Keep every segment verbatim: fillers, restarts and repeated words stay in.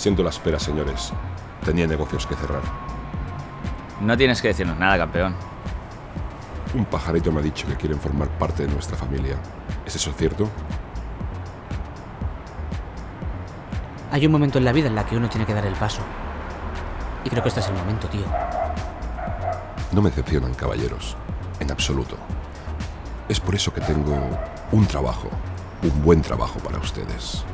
Siento la espera, señores. Tenía negocios que cerrar. No tienes que decirnos nada, campeón. Un pajarito me ha dicho que quieren formar parte de nuestra familia. ¿Es eso cierto? Hay un momento en la vida en la que uno tiene que dar el paso. Y creo que este es el momento, tío. No me decepcionan, caballeros. En absoluto. Es por eso que tengo un trabajo. Un buen trabajo para ustedes.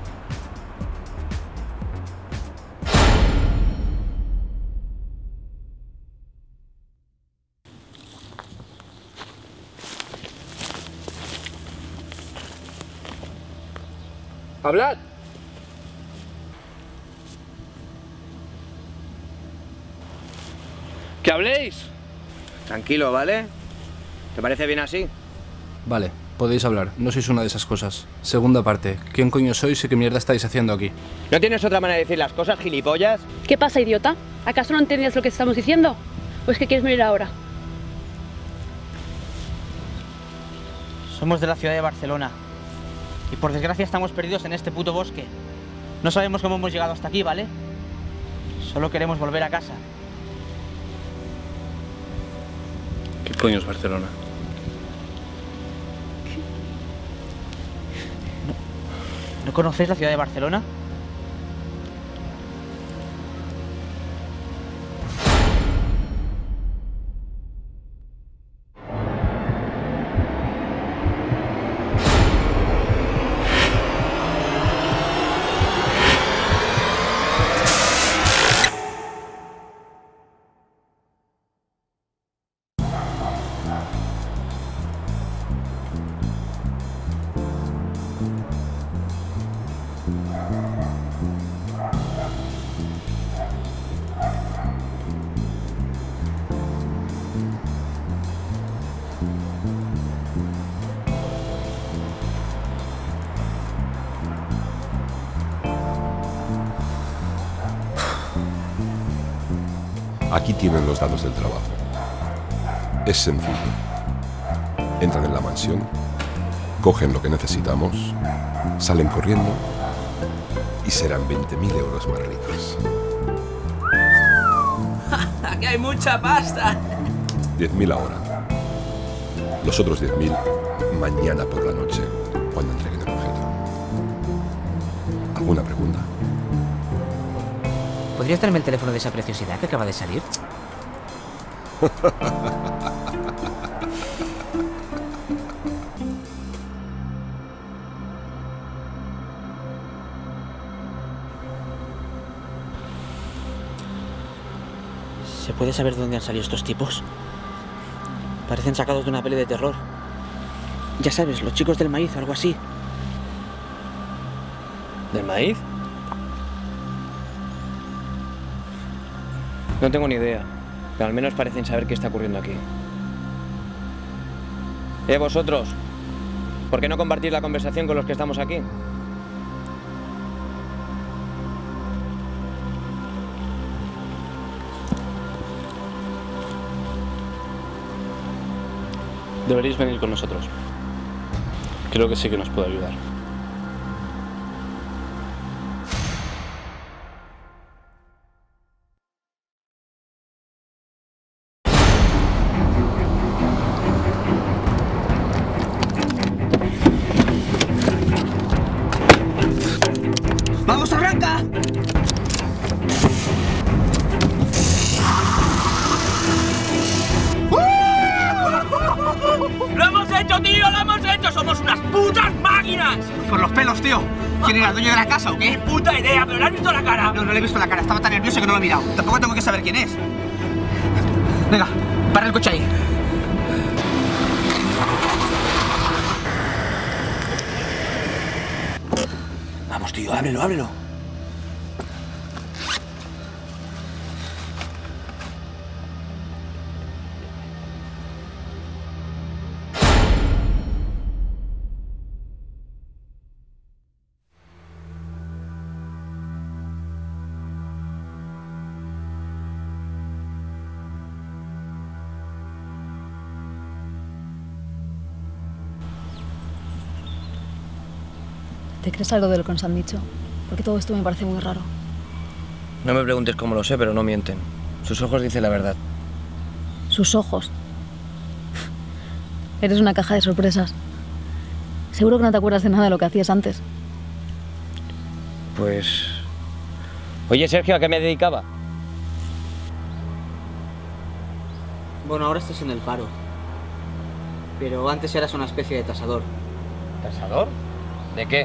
¡Hablad! ¡Que habléis! Tranquilo, ¿vale? ¿Te parece bien así? Vale, podéis hablar. No sois una de esas cosas. Segunda parte. ¿Quién coño sois y qué mierda estáis haciendo aquí? ¿No tienes otra manera de decir las cosas, gilipollas? ¿Qué pasa, idiota? ¿Acaso no entendías lo que estamos diciendo? ¿O es que quieres morir ahora? Somos de la ciudad de Barcelona. Y por desgracia estamos perdidos en este puto bosque. No sabemos cómo hemos llegado hasta aquí, ¿vale? Solo queremos volver a casa. ¿Qué coño es Barcelona? ¿No, ¿no conocéis la ciudad de Barcelona? Aquí tienen los datos del trabajo. Es sencillo. Entran en la mansión, cogen lo que necesitamos, salen corriendo y serán veinte mil euros más ricos. ¡Aquí hay mucha pasta! diez mil ahora. Los otros diez mil mañana por la noche, cuando entreguen el objeto. ¿Alguna pregunta? ¿Podrías darme el teléfono de esa preciosidad que acaba de salir? ¿Se puede saber de dónde han salido estos tipos? Parecen sacados de una peli de terror. Ya sabes, los chicos del maíz o algo así. ¿Del maíz? No tengo ni idea, pero al menos parecen saber qué está ocurriendo aquí. Eh, vosotros, ¿por qué no compartís la conversación con los que estamos aquí? Deberéis venir con nosotros. Creo que sí que nos puede ayudar. ¡Vamos, arranca! ¡Lo hemos hecho, tío! ¡Lo hemos hecho! ¡Somos unas putas máquinas! Por los pelos, tío. ¿Quién era el dueño de la casa o qué? ¡Puta idea! ¿Pero le has visto la cara? No, no le he visto la cara. Estaba tan nervioso que no lo he mirado. Tampoco tengo que saber quién es. Venga, para el coche ahí. Vamos, tío, ábrelo, ábrelo. ¿Te crees algo de lo que nos han dicho? Porque todo esto me parece muy raro. No me preguntes cómo lo sé, pero no mienten. Sus ojos dicen la verdad. Sus ojos. Eres una caja de sorpresas. Seguro que no te acuerdas de nada de lo que hacías antes. Pues... Oye, Sergio, ¿a qué me dedicaba? Bueno, ahora estás en el paro. Pero antes eras una especie de tasador. ¿Tasador? ¿De qué?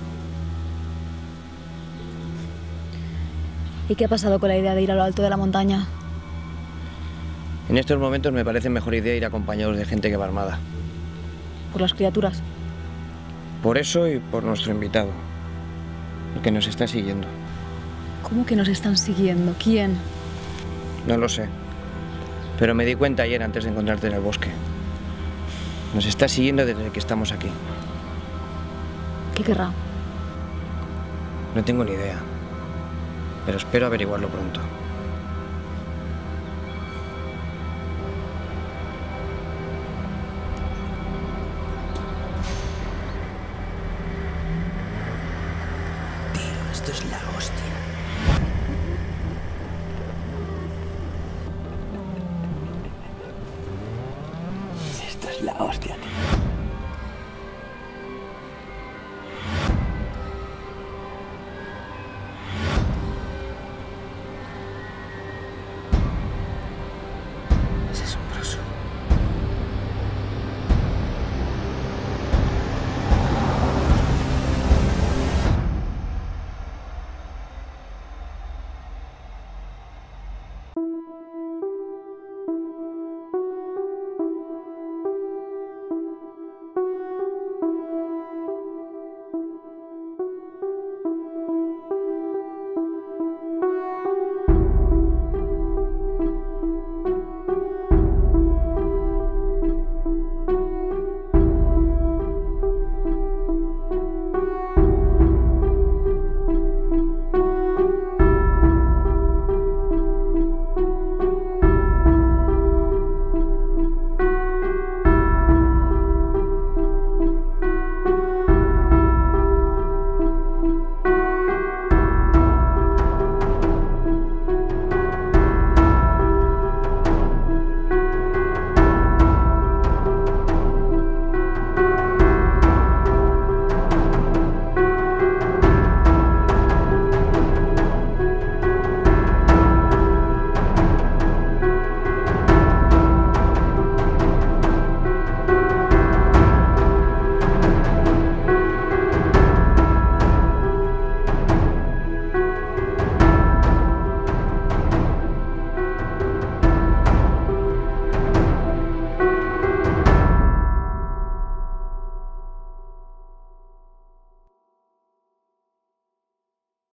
¿Y qué ha pasado con la idea de ir a lo alto de la montaña? En estos momentos me parece mejor idea ir acompañados de gente que va armada. Por las criaturas. Por eso y por nuestro invitado. El que nos está siguiendo. ¿Cómo que nos están siguiendo? ¿Quién? No lo sé. Pero me di cuenta ayer antes de encontrarte en el bosque. Nos está siguiendo desde que estamos aquí. ¿Qué querrá? No tengo ni idea. Pero espero averiguarlo pronto. Tío, esto es la hostia. Esto es la hostia, tío. ¿Es eso?